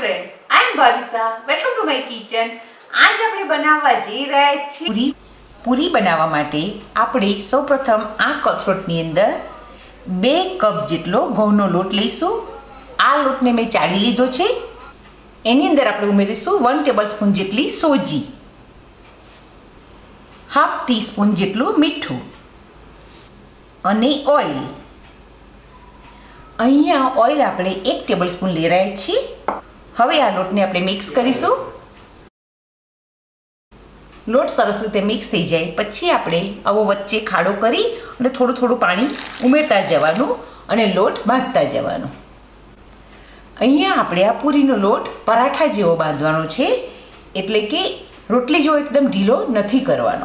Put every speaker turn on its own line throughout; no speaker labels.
friends, I am Bhavisa. Welcome to my kitchen. आज આપણે બનાવવા જઈ રહ્યા છીએ પૂરી બનાવવા માટે આપણે સૌપ્રથમ આ કથરોટની અંદર 2 કપ જેટલો ઘઉંનો લોટ લઈશું. આ લોટને મેં ચાળી લીધો છે. એની અંદર આપણે ઉમેરીશું 1 ટેબલસ્પૂન જેટલી સોજી, હાફ ટીસ્પૂન જેટલું મીઠું અને ઓઇલ. અહીંયા ઓઇલ આપણે 1 ટેબલસ્પૂન લઈ રહ્યા છીએ. હવે આ લોટને આપણે મિક્સ કરીશું. લોટ સરસ રીતે મિક્સ થઈ જાય પછી આપણે આવો વચ્ચે ખાડો કરી અને થોડું થોડું પાણી ઉમેરતા જવાનું અને લોટ બાંધતા જવાનું. અહીંયા આપણે આ પૂરીનો લોટ પરાઠા જેવો બાંધવાનો છે, એટલે કે રોટલી જેવો એકદમ ઢીલો નથી કરવાનો.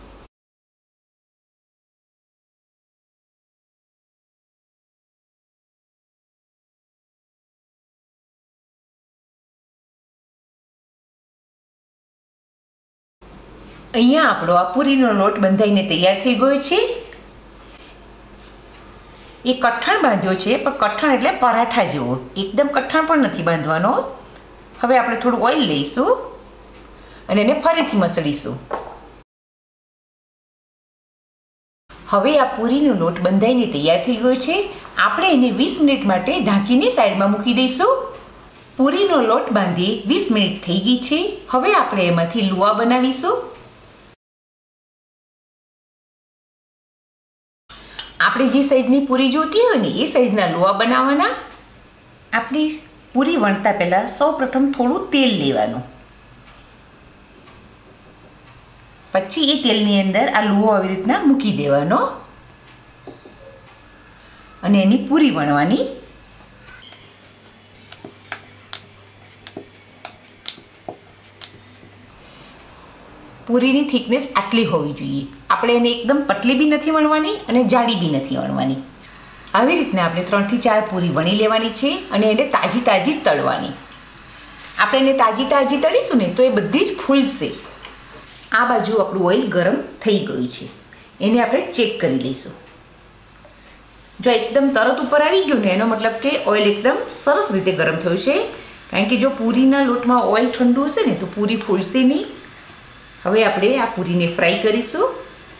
અહીંયા આપણો આ પૂરીનો લોટ બંધાઈને તૈયાર થઈ ગયો છે. એ કઠણ બાંધ્યો છે, પણ કઠણ એટલે પરાઠા જેવો, એકદમ કઠણ પણ નથી બાંધવાનો. હવે આપણે થોડું ઓઇલ લઈશું અને એને ફરીથી મસળીશું. હવે આ પૂરીનો લોટ બંધાઈને તૈયાર થઈ ગયો છે. આપણે એને 20 મિનિટ માટે ઢાંકીને સાઈડમાં મૂકી દઈશું. પૂરીનો લોટ બાંધી 20 મિનિટ થઈ ગઈ છે. હવે આપણે એમાંથી લુઆ બનાવીશું. આપણે જે સાઈઝની પૂરી જોતી હોય ને એ સાઈઝના લુઆ બનાવવાના. આપણી પૂરી વણતા પહેલાં સૌપ્રથમ થોડું તેલ લેવાનું, પછી એ તેલની અંદર આ લુઓ આવી રીતના મૂકી દેવાનો અને એની પૂરી વણવાની. પૂરીની થિકનેસ આટલી હોવી જોઈએ. આપણે એને એકદમ પતલી બી નથી વણવાની અને જાડી બી નથી વણવાની. આવી રીતના આપણે 3 થી 4 પૂરી વણી લેવાની છે અને એને તાજી જ તળવાની. આપણે એને તાજી તળીશું ને તો એ બધી જ ફૂલશે. આ બાજુ આપણું ઓઇલ ગરમ થઈ ગયું છે, એને આપણે ચેક કરી લઈશું. જો એકદમ તરત ઉપર આવી ગયું ને એનો મતલબ કે ઓઇલ એકદમ સરસ રીતે ગરમ થયું છે. કારણ કે જો પૂરીના લોટમાં ઓઇલ ઠંડુ હશે ને તો પૂરી ફૂલશે નહીં. હવે આપણે આ પૂરીને ફ્રાય કરીશું.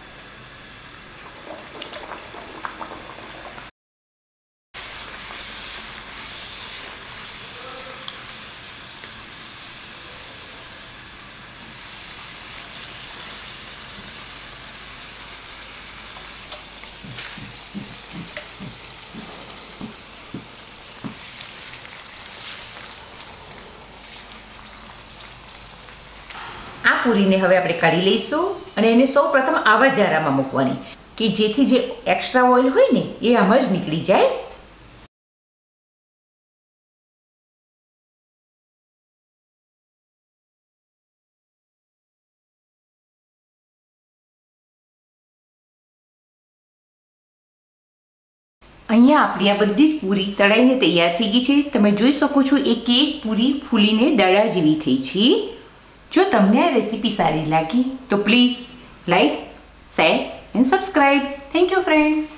આ પૂરીને હવે આપણે કાઢી લઈશું અને એને સૌ પ્રથમ આવા જારામાં મૂકવાની કે જેથી જે એક્સ્ટ્રા ઓઇલ હોય ને એ આમાં જ નીકળી જાય. અહીંયા આપણી આ બધી જ પૂરી તળાઈને તૈયાર થઈ ગઈ છે. તમે જોઈ શકો છો એક પૂરી ફૂલીને દડા જેવી થઈ છે. જો તમને આ રેસીપી સારી લાગી તો please like, share and subscribe. Thank you friends.